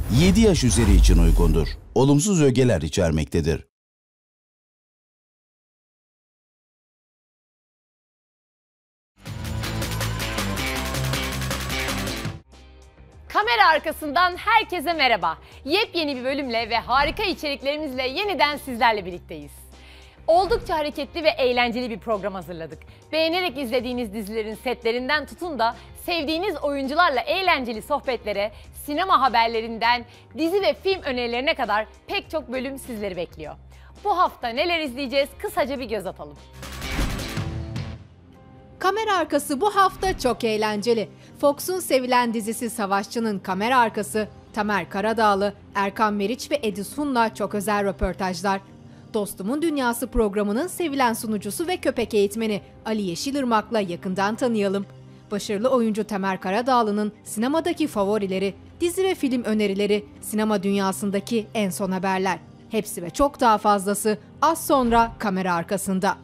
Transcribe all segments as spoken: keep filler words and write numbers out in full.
yedi yaş üzeri için uygundur. Olumsuz ögeler içermektedir. Kamera arkasından herkese merhaba. Yepyeni bir bölümle ve harika içeriklerimizle yeniden sizlerle birlikteyiz. Oldukça hareketli ve eğlenceli bir program hazırladık. Beğenerek izlediğiniz dizilerin setlerinden tutun da sevdiğiniz oyuncularla eğlenceli sohbetlere, sinema haberlerinden dizi ve film önerilerine kadar pek çok bölüm sizleri bekliyor. Bu hafta neler izleyeceğiz kısaca bir göz atalım. Kamera arkası bu hafta çok eğlenceli. Fox'un sevilen dizisi Savaşçı'nın kamera arkası, Tamer Karadağlı, Erkan Meriç ve Edis Hun'la çok özel röportajlar. Dostumun Dünyası programının sevilen sunucusu ve köpek eğitmeni Ali Yeşilırmak'la yakından tanıyalım. Başarılı oyuncu Tamer Karadağlı'nın sinemadaki favorileri, dizi ve film önerileri, sinema dünyasındaki en son haberler. Hepsi ve çok daha fazlası az sonra kamera arkasında.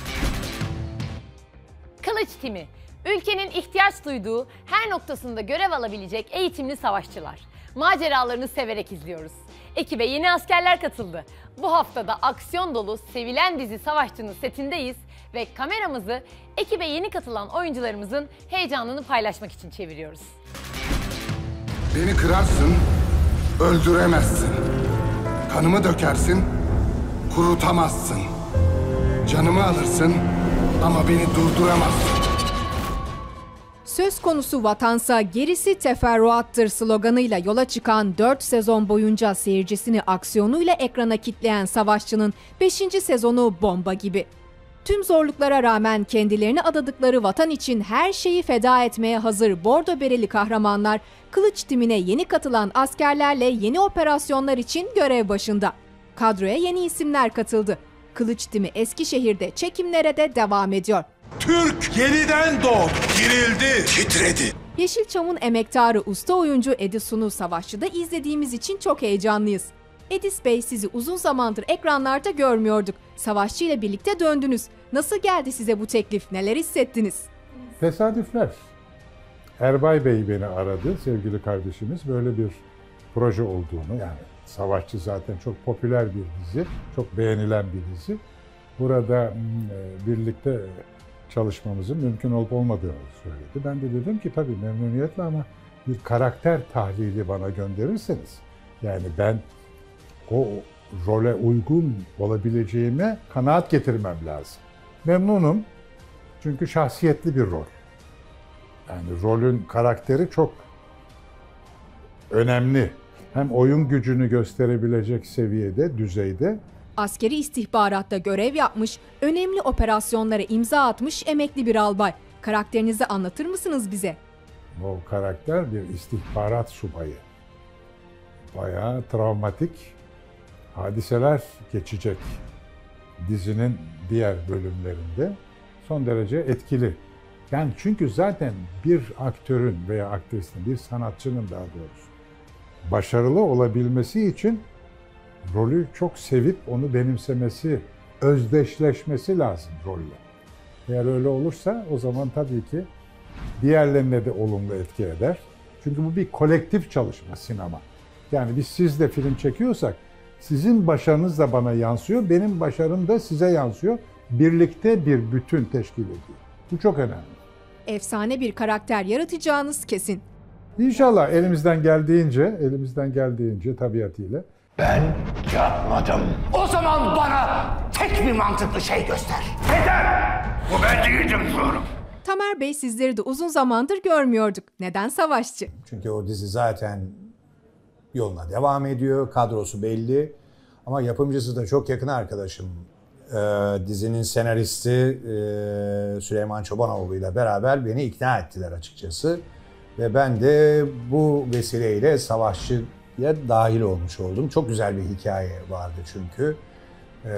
Kılıç Timi, ülkenin ihtiyaç duyduğu her noktasında görev alabilecek eğitimli savaşçılar. Maceralarını severek izliyoruz. Ekibe yeni askerler katıldı. Bu haftada aksiyon dolu sevilen dizi Savaşçı'nın setindeyiz ve kameramızı ekibe yeni katılan oyuncularımızın heyecanını paylaşmak için çeviriyoruz. Beni kırarsın, öldüremezsin. Kanımı dökersin, kurutamazsın. Canımı alırsın ama beni durduramazsın. Söz konusu vatansa gerisi teferruattır sloganıyla yola çıkan dört sezon boyunca seyircisini aksiyonuyla ekrana kitleyen Savaşçı'nın beşinci sezonu bomba gibi. Tüm zorluklara rağmen kendilerini adadıkları vatan için her şeyi feda etmeye hazır bordo bereli kahramanlar, Kılıç Timi'ne yeni katılan askerlerle yeni operasyonlar için görev başında. Kadroya yeni isimler katıldı. Kılıç Timi Eskişehir'de çekimlere de devam ediyor. Türk yeniden doğdu, dirildi, titredi. Yeşilçam'ın emektarı usta oyuncu Edis Hun'u Savaşçı'da izlediğimiz için çok heyecanlıyız. Edis Bey, sizi uzun zamandır ekranlarda görmüyorduk. Savaşçı ile birlikte döndünüz. Nasıl geldi size bu teklif? Neler hissettiniz? Tesadüfler. Erbay Bey beni aradı, sevgili kardeşimiz. Böyle bir proje olduğunu, yani Savaşçı zaten çok popüler bir dizi, çok beğenilen bir dizi. Burada birlikte çalışmamızın mümkün olup olmadığını söyledi. Ben de dedim ki tabii memnuniyetle ama bir karakter tahlili bana gönderirseniz, yani ben o role uygun olabileceğime kanaat getirmem lazım. Memnunum çünkü şahsiyetli bir rol. Yani rolün karakteri çok önemli. Hem oyun gücünü gösterebilecek seviyede, düzeyde. Askeri istihbaratta görev yapmış, önemli operasyonlara imza atmış emekli bir albay. Karakterinizi anlatır mısınız bize? O karakter bir istihbarat subayı. Bayağı travmatik hadiseler geçecek dizinin diğer bölümlerinde. Son derece etkili. Yani çünkü zaten bir aktörün veya aktrisin, bir sanatçının daha doğrusu başarılı olabilmesi için rolü çok sevip onu benimsemesi, özdeşleşmesi lazım rolle. Eğer öyle olursa o zaman tabii ki diğerlerine de olumlu etki eder. Çünkü bu bir kolektif çalışma sinema. Yani biz sizle film çekiyorsak sizin başarınız da bana yansıyor, benim başarım da size yansıyor. Birlikte bir bütün teşkil ediyor. Bu çok önemli. Efsane bir karakter yaratacağınız kesin. İnşallah elimizden geldiğince, elimizden geldiğince tabiatıyla. Ben yapmadım. O zaman bana tek bir mantıklı şey göster. Yeter! Bu ben değildim diyorum. Tamer Bey, sizleri de uzun zamandır görmüyorduk. Neden Savaşçı? Çünkü o dizi zaten yoluna devam ediyor, kadrosu belli. Ama yapımcısı da çok yakın arkadaşım. Ee, dizinin senaristi e, Süleyman Çobanoğlu ile beraber beni ikna ettiler açıkçası. Ve ben de bu vesileyle Savaşçı'ya dahil olmuş oldum. Çok güzel bir hikaye vardı çünkü. Ee,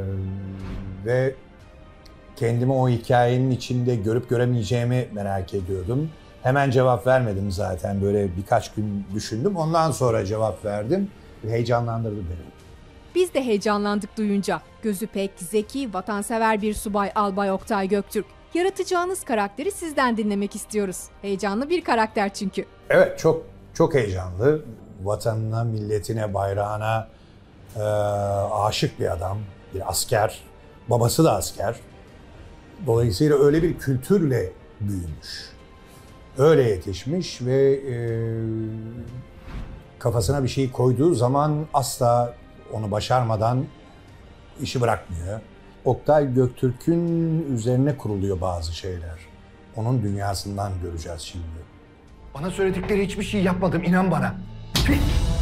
ve kendimi o hikayenin içinde görüp göremeyeceğimi merak ediyordum. Hemen cevap vermedim zaten. Böyle birkaç gün düşündüm. Ondan sonra cevap verdim. Heyecanlandırdı beni. Biz de heyecanlandık duyunca. Gözü pek, zeki, vatansever bir subay Albay Oktay Göktürk. Yaratacağınız karakteri sizden dinlemek istiyoruz. Heyecanlı bir karakter çünkü. Evet, çok çok heyecanlı. vatanına, milletine, bayrağına e, aşık bir adam, bir asker. Babası da asker. Dolayısıyla öyle bir kültürle büyümüş. Öyle yetişmiş ve e, kafasına bir şey koyduğu zaman asla onu başarmadan işi bırakmıyor. Oktay Göktürk'ün üzerine kuruluyor bazı şeyler. Onun dünyasından göreceğiz şimdi. Bana söyledikleri hiçbir şey yapmadım, inan bana. Tüh!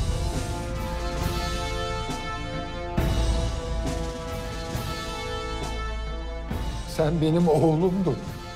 Sen benim oğlumdun.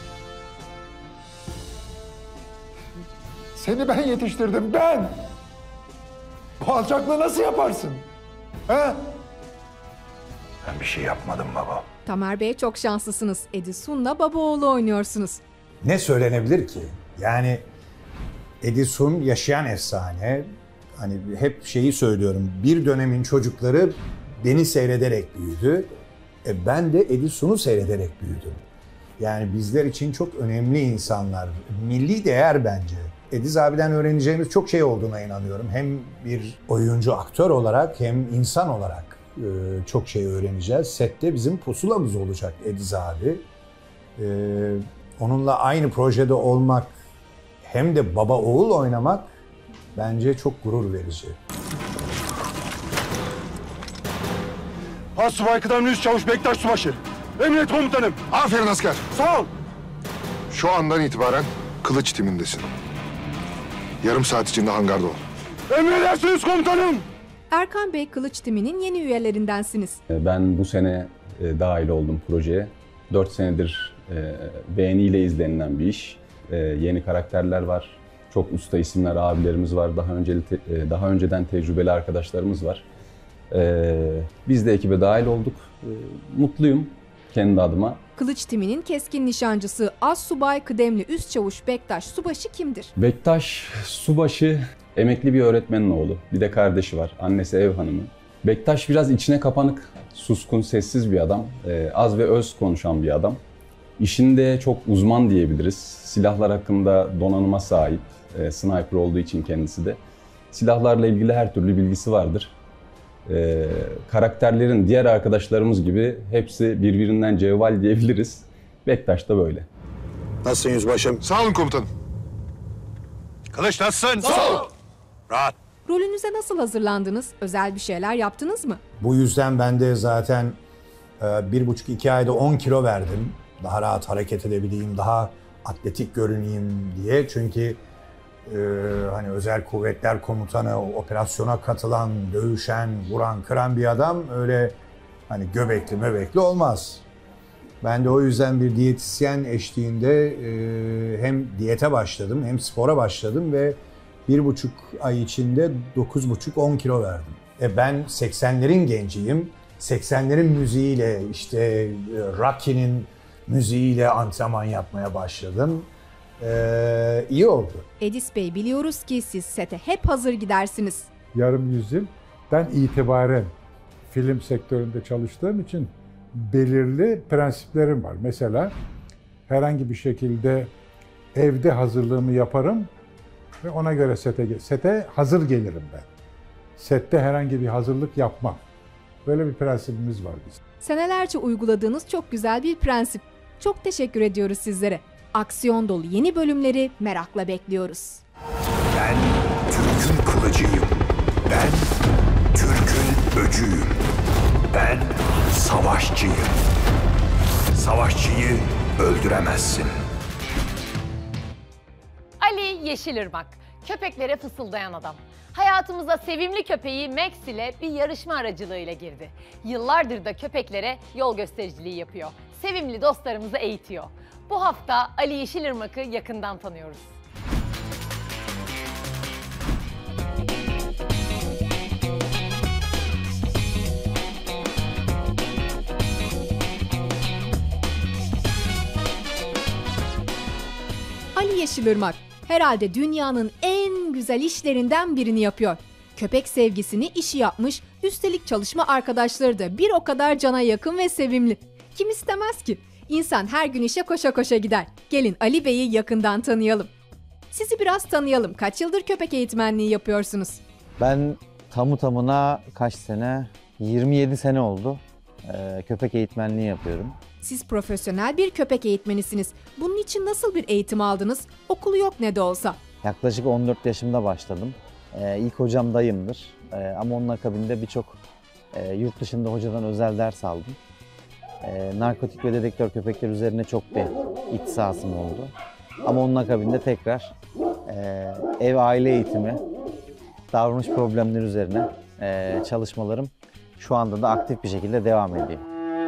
Seni ben yetiştirdim, ben! Bu alçaklığı nasıl yaparsın? He? Ben bir şey yapmadım baba. Tamer Bey çok şanslısınız. Edison'la baba oğlu oynuyorsunuz. Ne söylenebilir ki? Yani Edison yaşayan efsane. Hani hep şeyi söylüyorum. Bir dönemin çocukları beni seyrederek büyüdü. E ben de Edison'u seyrederek büyüdüm. Yani bizler için çok önemli insanlar. Milli değer bence. Ediz abiden öğreneceğimiz çok şey olduğuna inanıyorum. Hem bir oyuncu, aktör olarak hem insan olarak e, çok şey öğreneceğiz. Sette bizim pusulamız olacak Ediz abi. E, onunla aynı projede olmak hem de baba oğul oynamak bence çok gurur verici. Asubay Kıdemli Üst Çavuş Bektaş Subaşı. Emniyet komutanım. Aferin asker. Sağ ol. Şu andan itibaren kılıç timindesin. Yarım saat içinde hangarda ol. Emredersiniz komutanım. Erkan Bey Kılıç timinin yeni üyelerindensiniz. Ben bu sene e, dahil oldum projeye. dört senedir e, beğeniyle izlenilen bir iş. E, yeni karakterler var. Çok usta isimler, abilerimiz var. Daha önceli, e, daha önceden tecrübeli arkadaşlarımız var. E, biz de ekibe dahil olduk. E, mutluyum kendi adıma. Kılıç timinin keskin nişancısı Assubay Kıdemli Üst Çavuş Bektaş Subaşı kimdir? Bektaş Subaşı emekli bir öğretmenin oğlu. Bir de kardeşi var. Annesi ev hanımı. Bektaş biraz içine kapanık, suskun, sessiz bir adam. E, az ve öz konuşan bir adam. İşinde çok uzman diyebiliriz. Silahlar hakkında donanıma sahip. E, sniper olduğu için kendisi de. Silahlarla ilgili her türlü bilgisi vardır. E, karakterlerin diğer arkadaşlarımız gibi hepsi birbirinden cevval diyebiliriz. Bektaş da böyle. Nasılsın yüzbaşım? Sağ olun komutanım. Kılıç nasılsın? Sağ ol. Rahat. Rolünüze nasıl hazırlandınız? Özel bir şeyler yaptınız mı? Bu yüzden ben de zaten e, bir buçuk iki ayda on kilo verdim. Daha rahat hareket edebileyim, daha atletik görüneyim diye. Çünkü e, hani özel kuvvetler komutanı, operasyona katılan, dövüşen, vuran, kıran bir adam öyle hani göbekli möbekli olmaz. Ben de o yüzden bir diyetisyen eşliğinde e, hem diyete başladım hem spora başladım ve bir buçuk ay içinde dokuz buçuk on kilo verdim. E ben seksenlerin genciyim. seksenlerin müziğiyle işte e, Rocky'nin müziğiyle antrenman yapmaya başladım. Ee, iyi oldu. Edis Bey biliyoruz ki siz sete hep hazır gidersiniz. Yarım yüzyıldan itibaren film sektöründe çalıştığım için belirli prensiplerim var. Mesela herhangi bir şekilde evde hazırlığımı yaparım ve ona göre sete, sete hazır gelirim ben. Sette herhangi bir hazırlık yapmam. Böyle bir prensibimiz var bizim. Senelerce uyguladığınız çok güzel bir prensip. Çok teşekkür ediyoruz sizlere. Aksiyon dolu yeni bölümleri merakla bekliyoruz. Ben Türk'ün kılıcıyım. Ben Türk'ün öcüyüm. Ben savaşçıyım. Savaşçıyı öldüremezsin. Ali Yeşilırmak, köpeklere fısıldayan adam. Hayatımıza sevimli köpeği Max ile bir yarışma aracılığıyla girdi. Yıllardır da köpeklere yol göstericiliği yapıyor. Sevimli dostlarımızı eğitiyor. Bu hafta Ali Yeşilırmak'ı yakından tanıyoruz. Ali Yeşilırmak herhalde dünyanın en güzel işlerinden birini yapıyor. Köpek sevgisini işi yapmış, üstelik çalışma arkadaşları da bir o kadar cana yakın ve sevimli. Kim istemez ki? İnsan her gün işe koşa koşa gider. Gelin Ali Bey'i yakından tanıyalım. Sizi biraz tanıyalım. Kaç yıldır köpek eğitmenliği yapıyorsunuz? Ben tamı tamına kaç sene? yirmi yedi sene oldu. Ee, köpek eğitmenliği yapıyorum. Siz profesyonel bir köpek eğitmenisiniz. Bunun için nasıl bir eğitim aldınız? Okulu yok ne de olsa. Yaklaşık on dört yaşımda başladım. Ee, ilk hocam dayımdır. Ee, ama onun akabinde birçok e, yurt dışında hocadan özel ders aldım. Ee, narkotik ve dedektör köpekler üzerine çok bir ihtisasım oldu. Ama onun akabinde tekrar e, ev aile eğitimi, davranış problemleri üzerine e, çalışmalarım şu anda da aktif bir şekilde devam ediyor.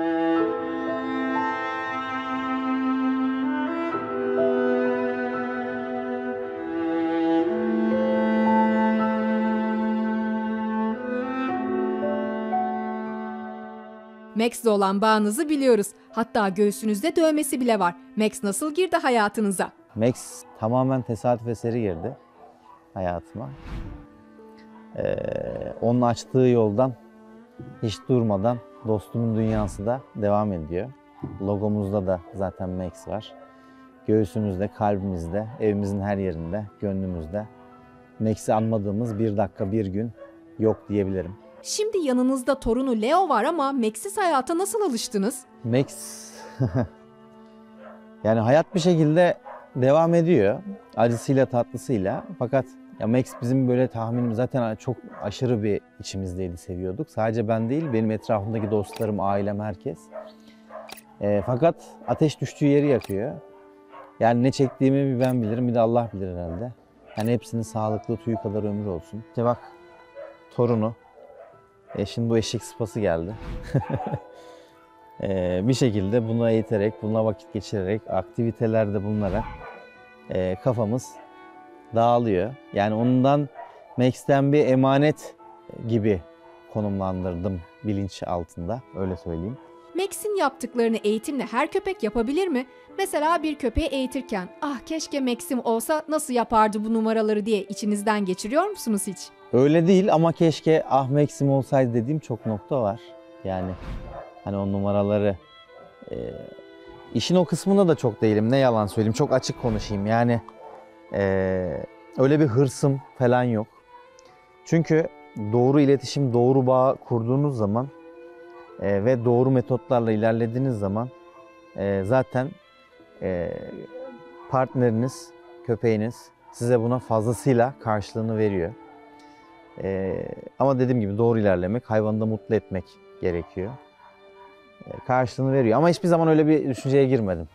Max'le olan bağınızı biliyoruz. Hatta göğsünüzde dövmesi bile var. Max nasıl girdi hayatınıza? Max tamamen tesadüf eseri girdi hayatıma. Ee, onun açtığı yoldan hiç durmadan dostumun dünyası da devam ediyor. Logomuzda da zaten Max var. Göğsümüzde, kalbimizde, evimizin her yerinde, gönlümüzde Max'i anmadığımız bir dakika, bir gün yok diyebilirim. Şimdi yanınızda torunu Leo var ama Max'siz hayata nasıl alıştınız? Max, yani hayat bir şekilde devam ediyor. Acısıyla tatlısıyla. Fakat ya Max bizim böyle tahminim zaten çok aşırı bir içimizdeydi, seviyorduk. Sadece ben değil, benim etrafımdaki dostlarım, ailem, herkes. E, fakat ateş düştüğü yeri yakıyor. Yani ne çektiğimi bir ben bilirim, bir de Allah bilir herhalde. Yani hepsinin sağlıklı, tüyü kadar ömrü olsun. İşte bak, torunu. E şimdi bu eşek sıpası geldi. e, bir şekilde bunu eğiterek, bununla vakit geçirerek, aktivitelerde bulunarak e, kafamız dağılıyor. Yani ondan, Max'ten bir emanet gibi konumlandırdım bilinç altında, öyle söyleyeyim. Max'in yaptıklarını eğitimle her köpek yapabilir mi? Mesela bir köpeği eğitirken, ah keşke Max'im olsa nasıl yapardı bu numaraları diye içinizden geçiriyor musunuz hiç? Öyle değil ama keşke ah Max'im olsaydı dediğim çok nokta var. Yani hani o numaraları, e, işin o kısmında da çok değilim, ne yalan söyleyeyim, çok açık konuşayım. Yani e, öyle bir hırsım falan yok. Çünkü doğru iletişim, doğru bağ kurduğunuz zaman e, ve doğru metotlarla ilerlediğiniz zaman e, zaten e, partneriniz, köpeğiniz size buna fazlasıyla karşılığını veriyor. Ee, ama dediğim gibi doğru ilerlemek, hayvanı da mutlu etmek gerekiyor. Ee, karşılığını veriyor ama hiçbir zaman öyle bir düşünceye girmedim.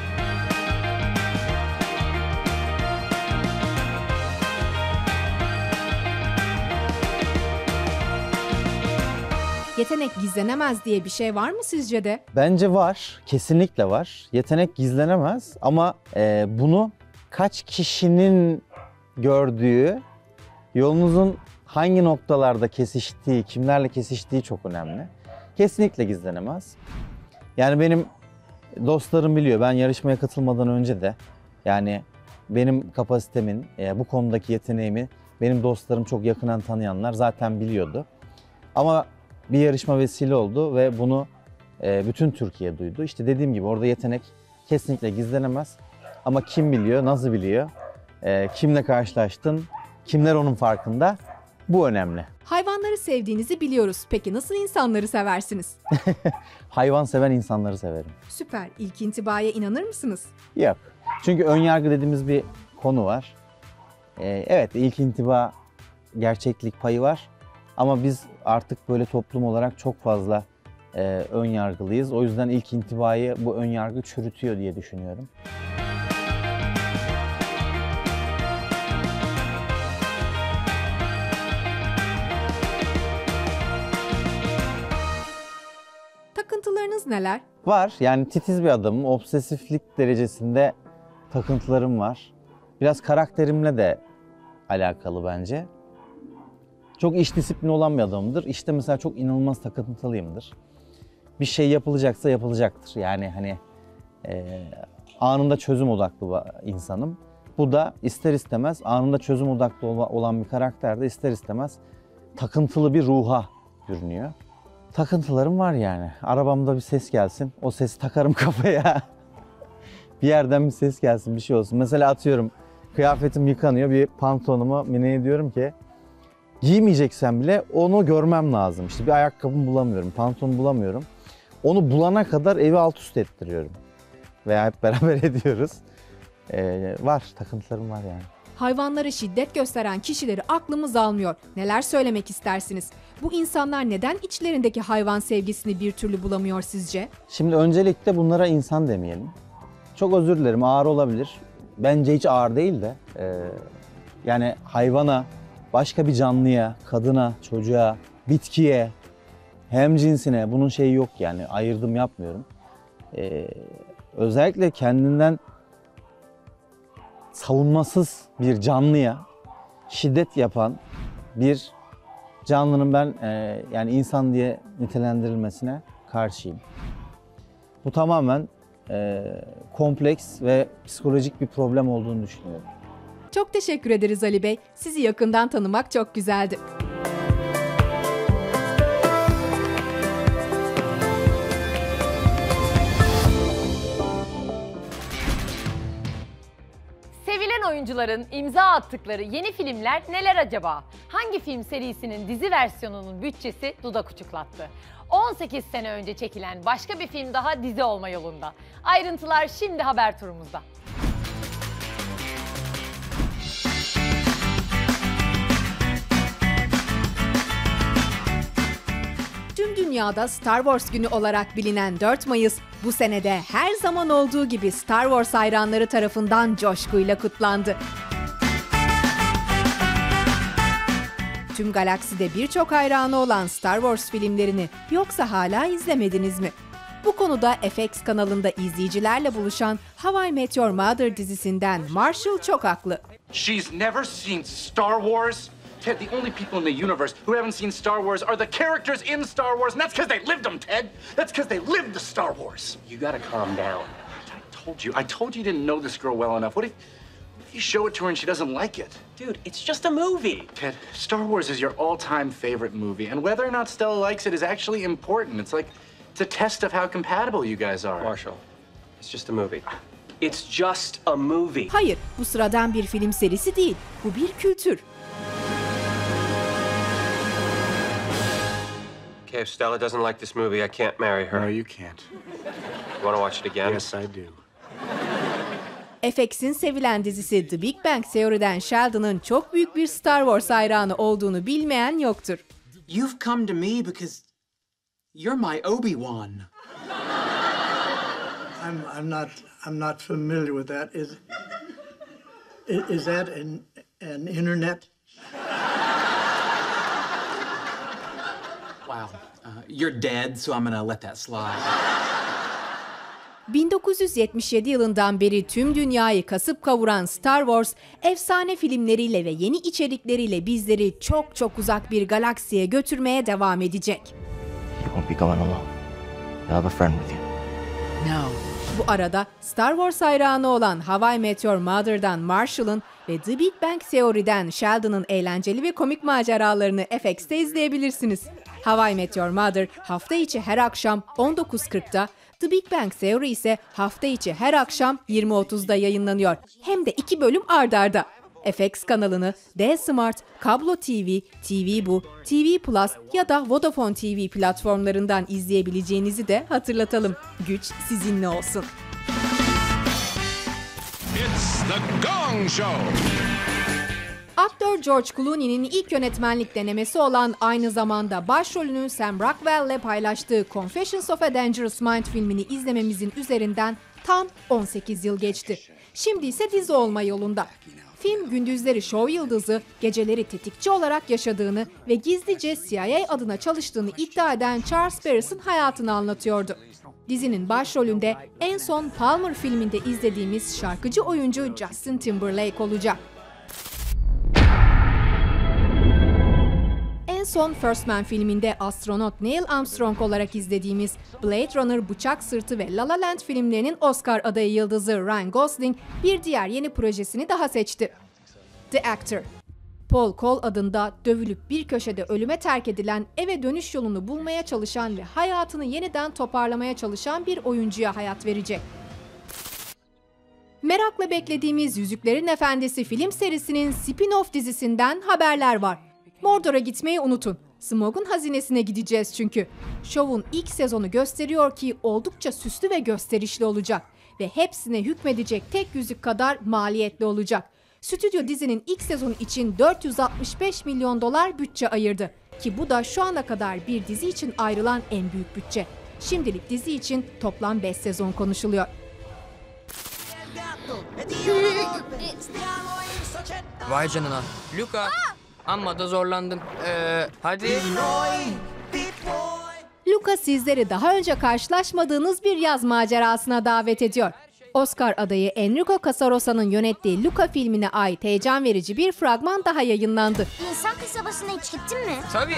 Yetenek gizlenemez diye bir şey var mı sizce de? Bence var, kesinlikle var. Yetenek gizlenemez ama e, bunu kaç kişinin gördüğü, yolunuzun hangi noktalarda kesiştiği, kimlerle kesiştiği çok önemli. Kesinlikle gizlenemez. Yani benim dostlarım biliyor, ben yarışmaya katılmadan önce de yani benim kapasitemin, bu konudaki yeteneğimi benim dostlarım, çok yakından tanıyanlar zaten biliyordu. Ama bir yarışma vesile oldu ve bunu bütün Türkiye duydu. İşte dediğim gibi orada yetenek kesinlikle gizlenemez. Ama kim biliyor, nasıl biliyor, kimle karşılaştın, kimler onun farkında? Bu önemli. Hayvanları sevdiğinizi biliyoruz. Peki nasıl insanları seversiniz? Hayvan seven insanları severim. Süper. İlk intibaya inanır mısınız? Yok. Çünkü ön yargı dediğimiz bir konu var. Ee, evet, ilk intiba gerçeklik payı var. Ama biz artık böyle toplum olarak çok fazla e, ön yargılıyız. O yüzden ilk intibayı bu ön yargı çürütüyor diye düşünüyorum. Takıntılarınız neler? Var. Yani titiz bir adamım. Obsesiflik derecesinde takıntılarım var. Biraz karakterimle de alakalı bence. Çok iş disiplini olan bir adamımdır. İşte mesela çok inanılmaz takıntılıyımdır. Bir şey yapılacaksa yapılacaktır. Yani hani e, anında çözüm odaklı insanım. Bu da ister istemez anında çözüm odaklı olan bir karakterde ister istemez takıntılı bir ruha bürünüyor. Takıntılarım var yani. Arabamda bir ses gelsin, o sesi takarım kafaya. Bir yerden bir ses gelsin, bir şey olsun. Mesela atıyorum, kıyafetim yıkanıyor, bir pantolonuma Mine'ye diyorum ki giymeyeceksem bile onu görmem lazım. İşte bir ayakkabımı bulamıyorum, pantolon bulamıyorum. Onu bulana kadar evi alt üst ettiriyorum. Veya hep beraber ediyoruz. Ee, var, takıntılarım var yani. Hayvanlara şiddet gösteren kişileri aklımız almıyor. Neler söylemek istersiniz? Bu insanlar neden içlerindeki hayvan sevgisini bir türlü bulamıyor sizce? Şimdi öncelikle bunlara insan demeyelim. Çok özür dilerim, ağır olabilir. Bence hiç ağır değil de. E, yani hayvana, başka bir canlıya, kadına, çocuğa, bitkiye, hem cinsine bunun şeyi yok yani. Ayırdım yapmıyorum. E, özellikle kendinden savunmasız bir canlıya şiddet yapan bir canlının ben e, yani insan diye nitelendirilmesine karşıyım. Bu tamamen e, kompleks ve psikolojik bir problem olduğunu düşünüyorum. Çok teşekkür ederiz Ali Bey. Sizi yakından tanımak çok güzeldi. Sevilen oyuncuların imza attıkları yeni filmler neler acaba? Hangi film serisinin dizi versiyonunun bütçesi dudak uçuklattı? on sekiz sene önce çekilen başka bir film daha dizi olma yolunda. Ayrıntılar şimdi haber turumuzda. Tüm dünyada Star Wars günü olarak bilinen dört Mayıs, bu senede her zaman olduğu gibi Star Wars hayranları tarafından coşkuyla kutlandı. Tüm galakside birçok hayranı olan Star Wars filmlerini yoksa hala izlemediniz mi? Bu konuda F X kanalında izleyicilerle buluşan How I Met Your Mother dizisinden Marshall çok haklı. She's never seen Star Wars. Ted, the only people in the universe who haven't seen Star Wars are the characters in Star Wars, and that's because they lived them, Ted. That's because they lived the Star Wars. You gotta calm down. I told you. I told you you didn't know this girl well enough. What if, what if you show it to her and she doesn't like it? Dude, it's just a movie. Ted, Star Wars is your all-time favorite movie, and whether or not Stella likes it is actually important. It's like, it's a test of how compatible you guys are. Marshall, it's just a movie. It's just a movie. Hayır, bu sıradan bir film serisi değil. Bu bir kültür. Okay, if Stella doesn't like this movie, I can't marry her. No, you can't. You wanna watch it again? Yes, I do. F X'in sevilen dizisi The Big Bang Theory'den Sheldon'ın çok büyük bir Star Wars hayranı olduğunu bilmeyen yoktur. You've come to me because you're my Obi-Wan. I'm I'm not I'm not familiar with that. Is is, is that an an internet? Wow. Uh, you're dead, so I'm gonna let that slide. bin dokuz yüz yetmiş yedi yılından beri tüm dünyayı kasıp kavuran Star Wars, efsane filmleriyle ve yeni içerikleriyle bizleri çok çok uzak bir galaksiye götürmeye devam edecek. You won't be going alone. You'll have a friend with you. No. Bu arada Star Wars hayranı olan How I Met Your Mother'dan Marshall'ın ve The Big Bang Theory'den Sheldon'ın eğlenceli ve komik maceralarını F X'te izleyebilirsiniz. How I Met Your Mother hafta içi her akşam on dokuz kırkta, The Big Bang Theory ise hafta içi her akşam yirmi otuzda yayınlanıyor. Hem de iki bölüm ard arda. F X kanalını D-Smart, Kablo T V, T V Bu, T V Plus ya da Vodafone T V platformlarından izleyebileceğinizi de hatırlatalım. Güç sizinle olsun. It's the Gong Show. Aktör George Clooney'nin ilk yönetmenlik denemesi olan, aynı zamanda başrolünü Sam Rockwell'le paylaştığı Confessions of a Dangerous Mind filmini izlememizin üzerinden tam on sekiz yıl geçti. Şimdi ise dizi olma yolunda. Film gündüzleri şov yıldızı, geceleri tetikçi olarak yaşadığını ve gizlice C I A adına çalıştığını iddia eden Charles Barris'in hayatını anlatıyordu. Dizinin başrolünde en son Palmer filminde izlediğimiz şarkıcı oyuncu Justin Timberlake olacak. En son First Man filminde astronot Neil Armstrong olarak izlediğimiz Blade Runner, Bıçak Sırtı ve La La Land filmlerinin Oscar adayı yıldızı Ryan Gosling bir diğer yeni projesini daha seçti. The Actor. Paul Cole adında dövülüp bir köşede ölüme terk edilen, eve dönüş yolunu bulmaya çalışan ve hayatını yeniden toparlamaya çalışan bir oyuncuya hayat verecek. Merakla beklediğimiz Yüzüklerin Efendisi film serisinin spin-off dizisinden haberler var. Mordor'a gitmeyi unutun. Smaug'un hazinesine gideceğiz çünkü. Şovun ilk sezonu gösteriyor ki oldukça süslü ve gösterişli olacak. Ve hepsine hükmedecek tek yüzük kadar maliyetli olacak. Stüdyo dizinin ilk sezonu için dört yüz altmış beş milyon dolar bütçe ayırdı. Ki bu da şu ana kadar bir dizi için ayrılan en büyük bütçe. Şimdilik dizi için toplam beş sezon konuşuluyor. Vay canına. Luka. Amma da zorlandın. Ee, hadi. Luka sizleri daha önce karşılaşmadığınız bir yaz macerasına davet ediyor. Oscar adayı Enrico Casarosa'nın yönettiği Luka filmine ait heyecan verici bir fragman daha yayınlandı. İnsan kasabasına hiç gittin mi? Tabii.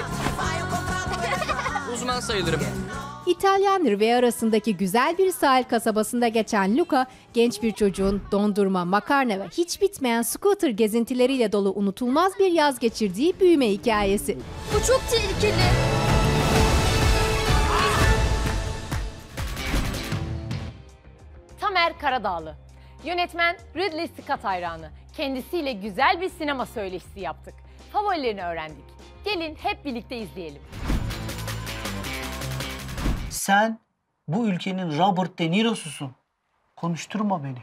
Uzman sayılırım. İtalyan Riviera'sındaki güzel bir sahil kasabasında geçen Luka, genç bir çocuğun dondurma, makarna ve hiç bitmeyen scooter gezintileriyle dolu unutulmaz bir yaz geçirdiği büyüme hikayesi. Bu çok tehlikeli. Tamer Karadağlı. Yönetmen Ridley Scott hayranı. Kendisiyle güzel bir sinema söyleşisi yaptık. Favorilerini öğrendik. Gelin hep birlikte izleyelim. Sen bu ülkenin Robert De Niro'susun. Konuşturma beni.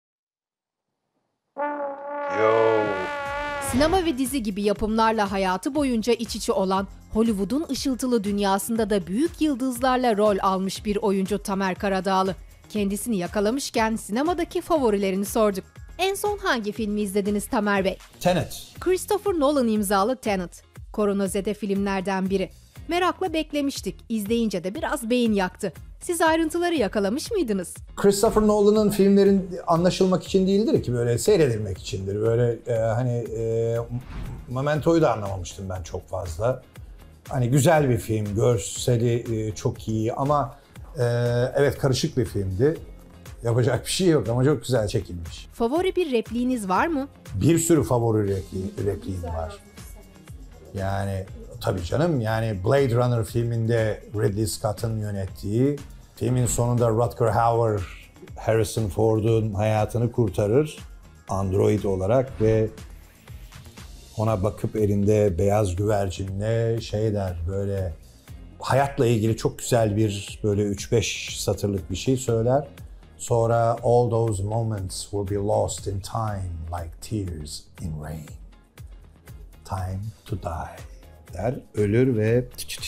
Yo. Sinema ve dizi gibi yapımlarla hayatı boyunca iç içe olan, Hollywood'un ışıltılı dünyasında da büyük yıldızlarla rol almış bir oyuncu Tamer Karadağlı. Kendisini yakalamışken sinemadaki favorilerini sorduk. En son hangi filmi izlediniz Tamer Bey? Tenet. Christopher Nolan imzalı Tenet. Koronazede filmlerden biri. Merakla beklemiştik. İzleyince de biraz beyin yaktı. Siz ayrıntıları yakalamış mıydınız? Christopher Nolan'ın filmlerin anlaşılmak için değildir ki, böyle seyredilmek içindir. Böyle e, hani e, Memento'yu da anlamamıştım ben çok fazla. Hani güzel bir film, görseli e, çok iyi ama e, evet karışık bir filmdi. Yapacak bir şey yok ama çok güzel çekilmiş. Favori bir repliğiniz var mı? Bir sürü favori repli, repliğim var. Yani tabii canım, yani Blade Runner filminde Ridley Scott'ın yönettiği, filmin sonunda Rutger Hauer, Harrison Ford'un hayatını kurtarır android olarak ve ona bakıp elinde beyaz güvercinle şey der, böyle hayatla ilgili çok güzel bir böyle üç beş satırlık bir şey söyler. Sonra all those moments will be lost in time like tears in rain. Time to die der, ölür ve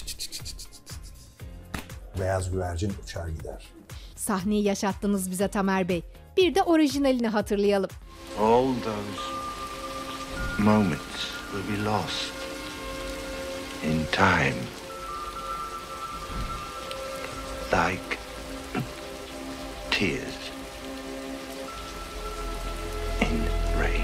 beyaz güvercin uçar gider. Sahneyi yaşattınız bize Tamer Bey. Bir de orijinalini hatırlayalım. All those moments will be lost in time like tears in rain.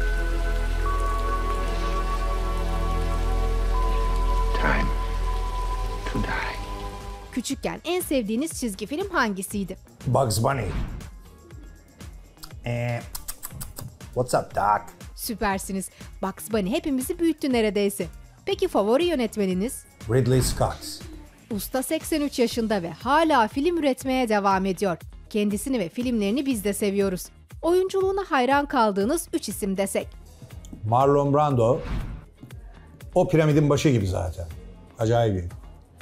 Time to die. Küçükken en sevdiğiniz çizgi film hangisiydi? Bugs Bunny. Ee, what's up, Doc? Süpersiniz. Bugs Bunny hepimizi büyüttü neredeyse. Peki favori yönetmeniniz? Ridley Scott. Usta seksen üç yaşında ve hala film üretmeye devam ediyor. Kendisini ve filmlerini biz de seviyoruz. Oyunculuğuna hayran kaldığınız üç isim desek. Marlon Brando. O piramidin başı gibi zaten. Acayip iyi.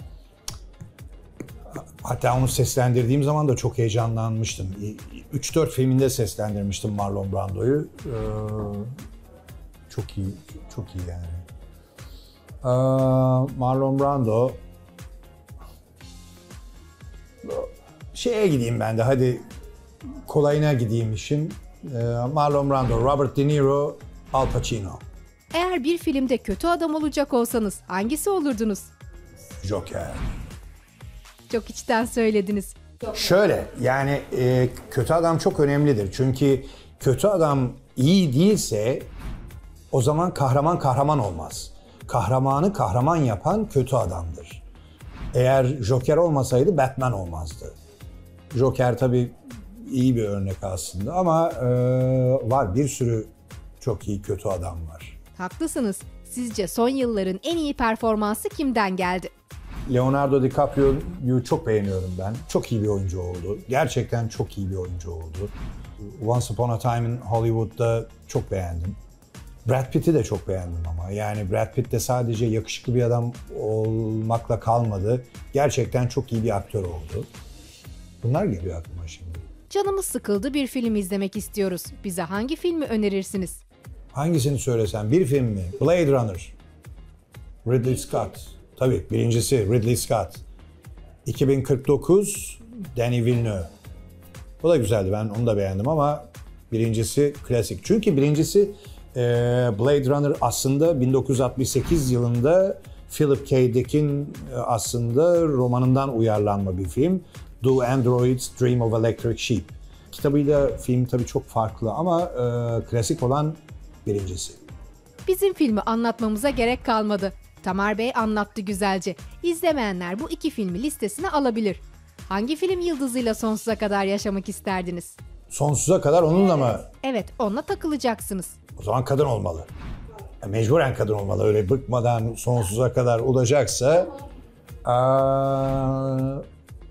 Hatta onu seslendirdiğim zaman da çok heyecanlanmıştım. üç dört filminde seslendirmiştim Marlon Brando'yu. Ee, çok iyi, çok iyi yani. Ee, Marlon Brando. Şeye gideyim ben de, hadi kolayına gideyim işin. Ee, Marlon Brando, Robert De Niro, Al Pacino. Eğer bir filmde kötü adam olacak olsanız hangisi olurdunuz? Joker. Çok içten söylediniz. Şöyle, yani e, kötü adam çok önemlidir. Çünkü kötü adam iyi değilse o zaman kahraman kahraman olmaz. Kahramanı kahraman yapan kötü adamdır. Eğer Joker olmasaydı Batman olmazdı. Joker tabii iyi bir örnek aslında ama e, var, bir sürü çok iyi kötü adam var. Haklısınız. Sizce son yılların en iyi performansı kimden geldi? Leonardo DiCaprio'yu çok beğeniyorum ben. Çok iyi bir oyuncu oldu. Gerçekten çok iyi bir oyuncu oldu. Once Upon a Time in Hollywood'da çok beğendim. Brad Pitt'i de çok beğendim ama. Yani Brad Pitt de sadece yakışıklı bir adam olmakla kalmadı. Gerçekten çok iyi bir aktör oldu. Bunlar geliyor aklıma şimdi. Canımız sıkıldı, bir film izlemek istiyoruz. Bize hangi filmi önerirsiniz? Hangisini söylesem? Bir film mi? Blade Runner. Ridley Scott. Tabii birincisi Ridley Scott. iki bin kırk dokuz Denis Villeneuve. O da güzeldi, ben onu da beğendim ama birincisi klasik. Çünkü birincisi e, Blade Runner aslında bin dokuz yüz altmış sekiz yılında Philip K. Dick'in e, aslında romanından uyarlanma bir film. Do Androids Dream of Electric Sheep. Kitabıyla film tabii çok farklı ama e, klasik olan birincisi. Bizim filmi anlatmamıza gerek kalmadı. Tamer Bey anlattı güzelce. İzlemeyenler bu iki filmi listesine alabilir. Hangi film yıldızıyla sonsuza kadar yaşamak isterdiniz? Sonsuza kadar onunla mı? Evet, onunla takılacaksınız. O zaman kadın olmalı. Ya mecburen kadın olmalı. Öyle bıkmadan sonsuza kadar olacaksa... Aa,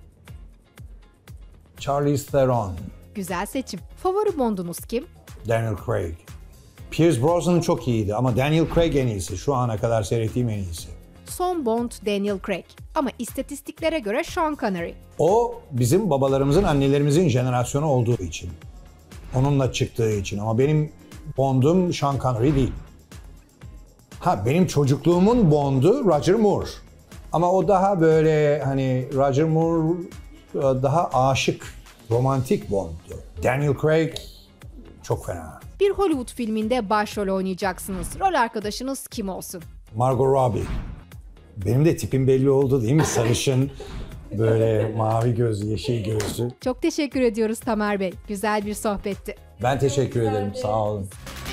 Charlize Theron. Güzel seçim. Favori Bond'unuz kim? Daniel Craig. Pierce Brosnan çok iyiydi ama Daniel Craig en iyisi. Şu ana kadar seyrettiğim en iyisi. Son Bond Daniel Craig. Ama istatistiklere göre Sean Connery. O bizim babalarımızın, annelerimizin jenerasyonu olduğu için. Onunla çıktığı için ama benim Bond'um Sean Connery değil. Ha, benim çocukluğumun Bond'u Roger Moore. Ama o daha böyle hani Roger Moore daha aşık, romantik Bond'du. Daniel Craig çok fena. Bir Hollywood filminde başrol oynayacaksınız. Rol arkadaşınız kim olsun? Margot Robbie. Benim de tipim belli oldu değil mi? Sarışın, böyle mavi gözlü, yeşil gözlü. Çok teşekkür ediyoruz Tamer Bey. Güzel bir sohbetti. Ben teşekkür ederim. Sağ olun.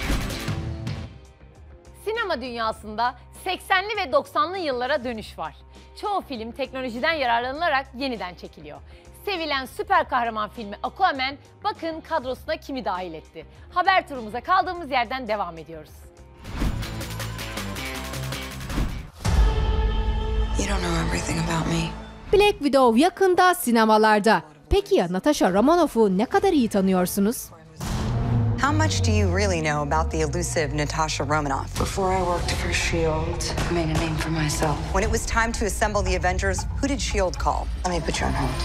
Sinema dünyasında seksenli ve doksanlı yıllara dönüş var. Çoğu film teknolojiden yararlanılarak yeniden çekiliyor. Sevilen süper kahraman filmi Aquaman, bakın kadrosuna kimi dahil etti. Haber turumuza kaldığımız yerden devam ediyoruz. You don't know everything about me. Black Widow yakında sinemalarda. Peki ya Natasha Romanoff'u ne kadar iyi tanıyorsunuz? How much do you really know about the elusive Natasha Romanoff? Before I worked for S H I E L D, I made a name for myself. When it was time to assemble the Avengers, who did S H I E L D call? Let me put you on hold.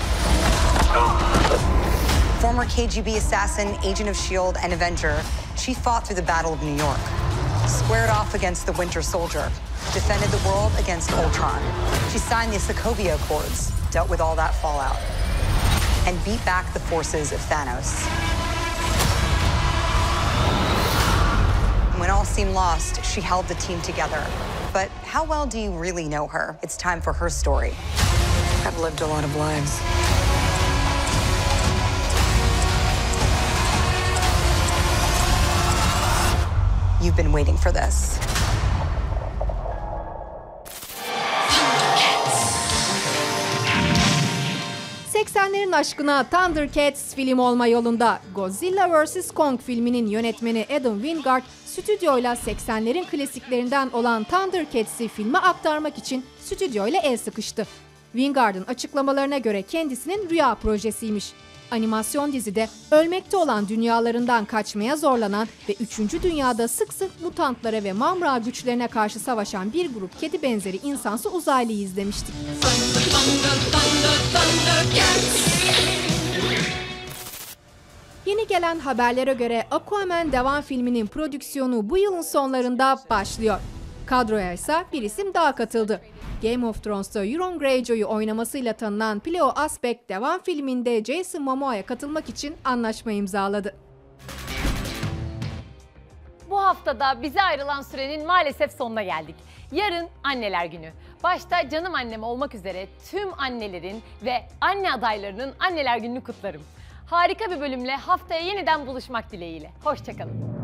Former K G B assassin, agent of S H I E L D, and Avenger, she fought through the Battle of New York, squared off against the Winter Soldier, defended the world against Ultron. She signed the Sokovia Accords, dealt with all that fallout, and beat back the forces of Thanos. When all seemed lost, she held the team together. But how well do you really know her? It's time for her story. I've lived a lot of lives. You've been waiting for this. seksenlerin aşkına Thundercats film olma yolunda. Godzilla versus. Kong filminin yönetmeni Adam Wingard, stüdyoyla seksenlerin klasiklerinden olan Thundercats'i filme aktarmak için stüdyoyla el sıkıştı. Wingard'ın açıklamalarına göre kendisinin rüya projesiymiş. Animasyon dizide ölmekte olan dünyalarından kaçmaya zorlanan ve üçüncü dünyada sık sık mutantlara ve Mamra güçlerine karşı savaşan bir grup kedi benzeri insansı uzaylıyı izlemiştik. Yeni gelen haberlere göre Aquaman devam filminin prodüksiyonu bu yılın sonlarında başlıyor. Kadroya ise bir isim daha katıldı. Game of Thrones'ta Euron Greyjoy'u oynamasıyla tanınan Pileo Asbæk devam filminde Jason Momoa'ya katılmak için anlaşma imzaladı. Bu haftada bize ayrılan sürenin maalesef sonuna geldik. Yarın Anneler Günü. Başta canım annem olmak üzere tüm annelerin ve anne adaylarının Anneler Günü'nü kutlarım. Harika bir bölümle haftaya yeniden buluşmak dileğiyle. Hoşça kalın.